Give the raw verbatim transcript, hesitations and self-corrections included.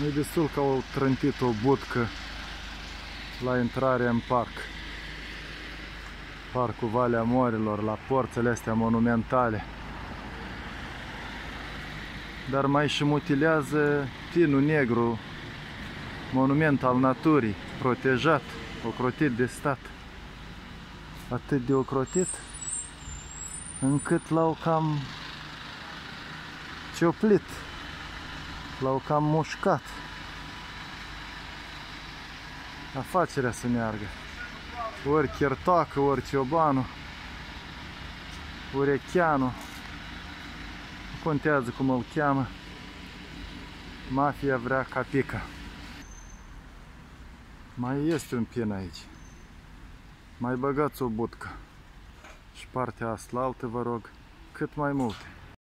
E destul că au trântit o budcă la intrarea în parc. Parcul Valea Morilor, la porțile astea monumentale. Dar mai și mutilează Tinul Negru, monument al naturii, protejat, ocrotit de stat. Atât de ocrotit, încât l-au cam cioplit, l-au cam mușcat. Afacerea să meargă. Ori Chertoacă, ori Ciobanu, Urecheanu, nu contează cum îl cheamă, mafia vrea capica. Mai este un pin aici. Mai băgați o budcă. Și partea asta la altă, vă rog, cât mai multe.